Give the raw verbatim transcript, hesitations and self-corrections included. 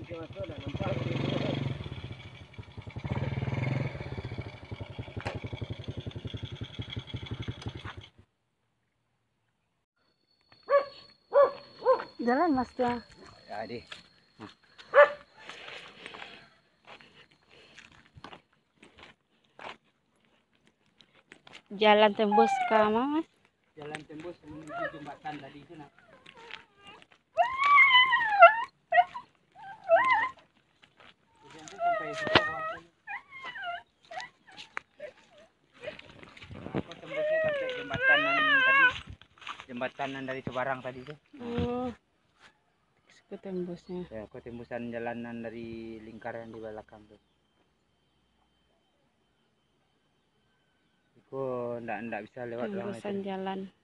Jalan mas dia. Ya deh. Jalan tembus ke mana? Jalan tembus menuju jembatan tadi itu nak. Sampai situ aku tembusnya sampai jembatanan tadi. Jembatanan dari Sebarang tadi tuh. Oh. Aku tembusnya. Ya, aku tembusan jalanan dari lingkaran di belakang tuh. Aku ndak ndak bisa lewat Tembusan jalan.